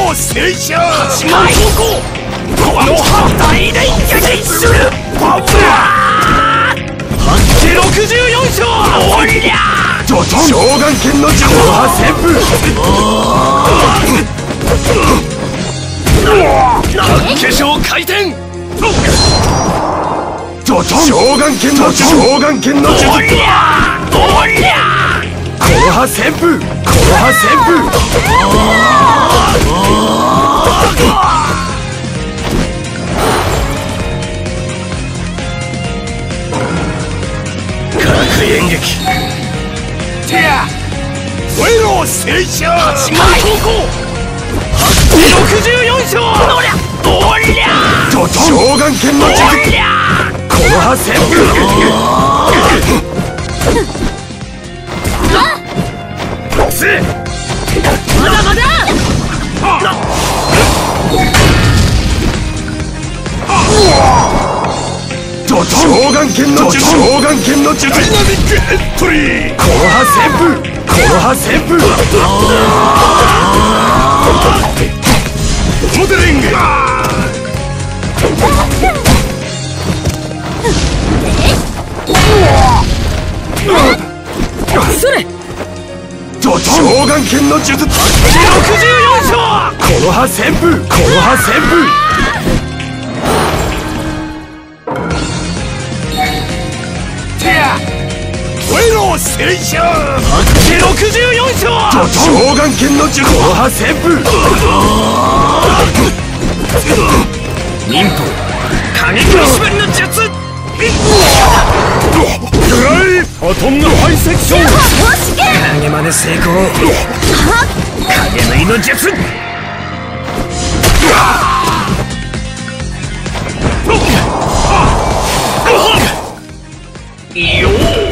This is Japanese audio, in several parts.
の聖者八幡高校この葉大連撃するパワー半径64章おりゃ召喚剣の術破旋風八景章回転召喚剣の術召喚剣の術おりゃおりゃこの葉旋風この葉旋風化学演劇てや燃えろ聖者八幡高校64章おりゃおりゃ召喚剣の術おりゃこの葉旋風まだまだ召喚剣の術召喚剣の術ダイナミックエントリーこの葉旋風この葉旋風モデリングそれ召喚剣の術 64章この葉旋風この葉旋風燃えろ聖者八景64章召喚剣の術この葉旋風忍法過激の縛りの術ドライファトンのハイセクション影真似成功影縫いの術よ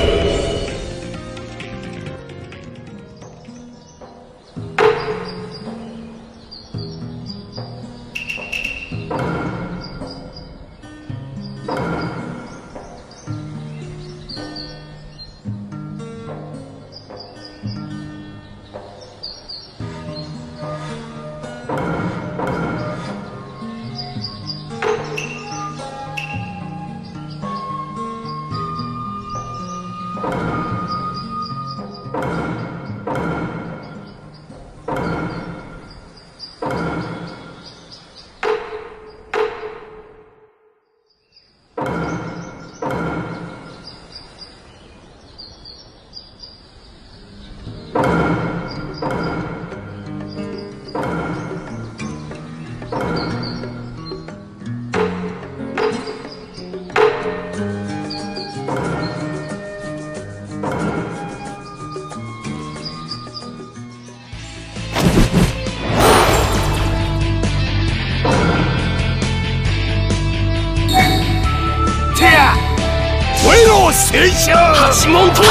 聖者八幡東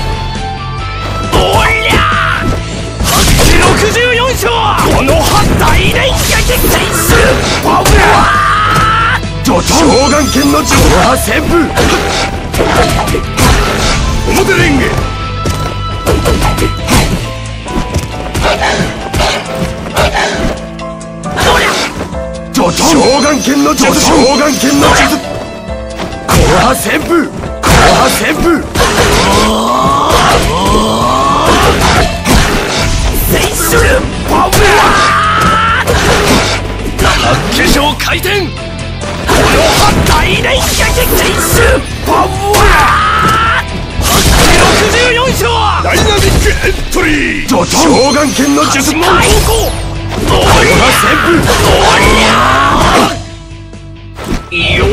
おりゃ八景64章この葉大連撃するパワー召喚剣の術この葉旋風モデリング召喚剣の術召喚剣の術この葉旋風この葉旋風制するパワー八景章回転この葉大連撃するパワー八景64章ダイナミックエントリー召喚剣の術八幡高校この葉旋風よ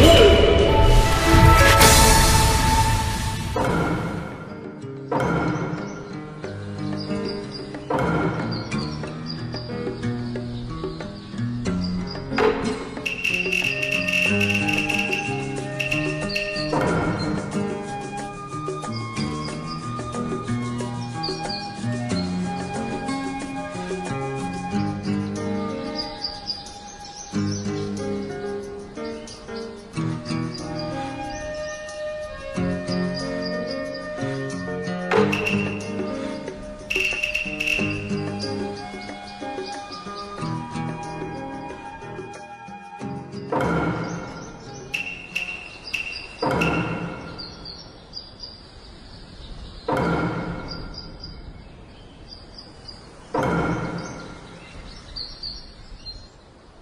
風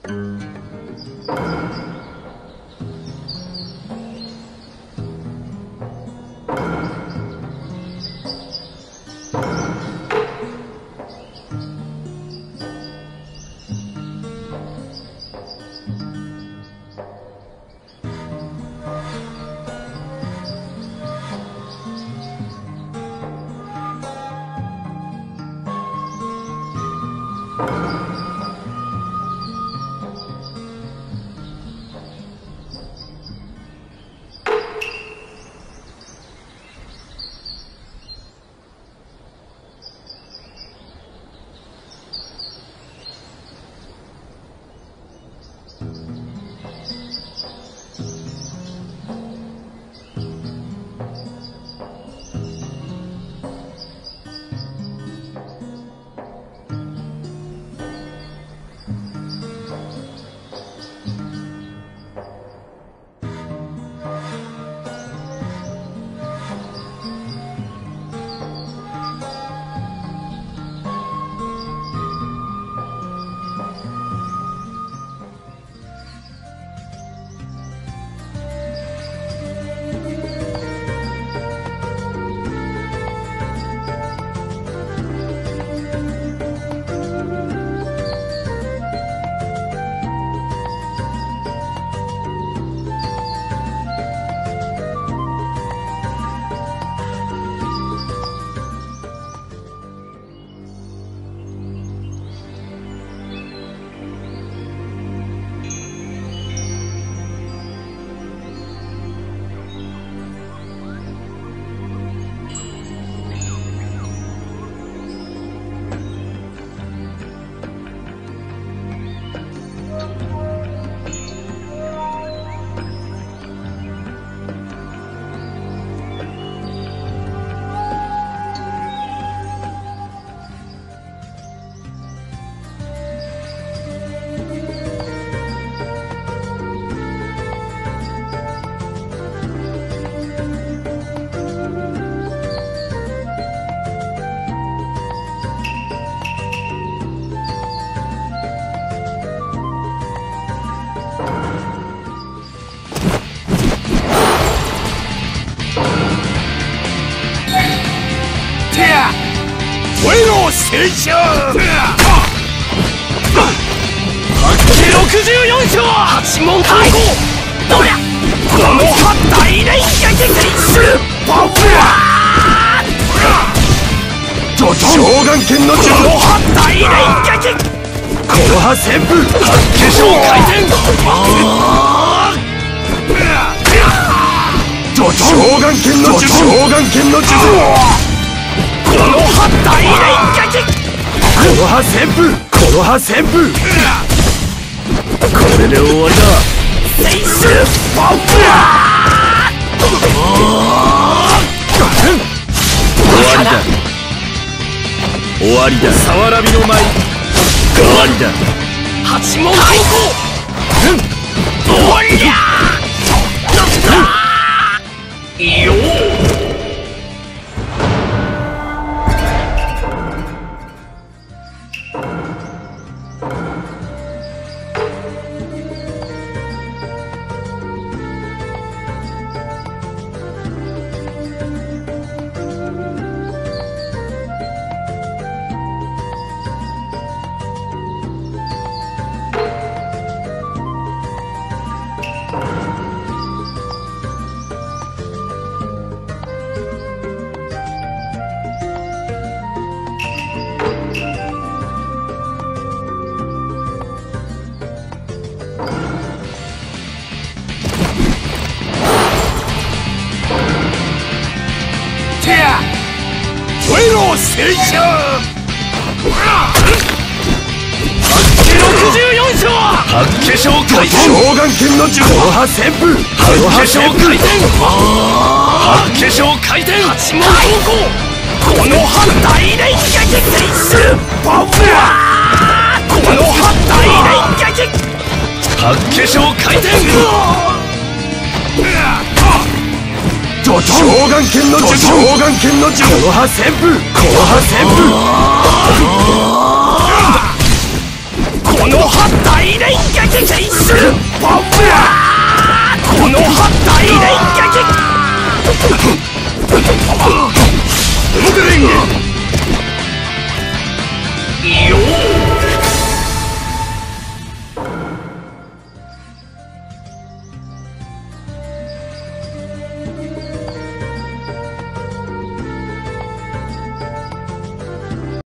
停車 64章八門対抗どりゃこの葉大連撃スーパー召喚剣の術この葉大連撃この葉旋風化粧回転召喚剣の術この葉大連撃この葉旋風この葉旋風これで終わりだセイスーパー終わりださわらびの舞終わりだ八門対抗おりゃーよー聖者 64章八化粧回転召喚剣の術この葉旋風この葉旋風八化粧回転八門対抗この葉大連撃スーパーこの葉大連撃八化粧回転召喚剣の術この葉旋風この葉旋風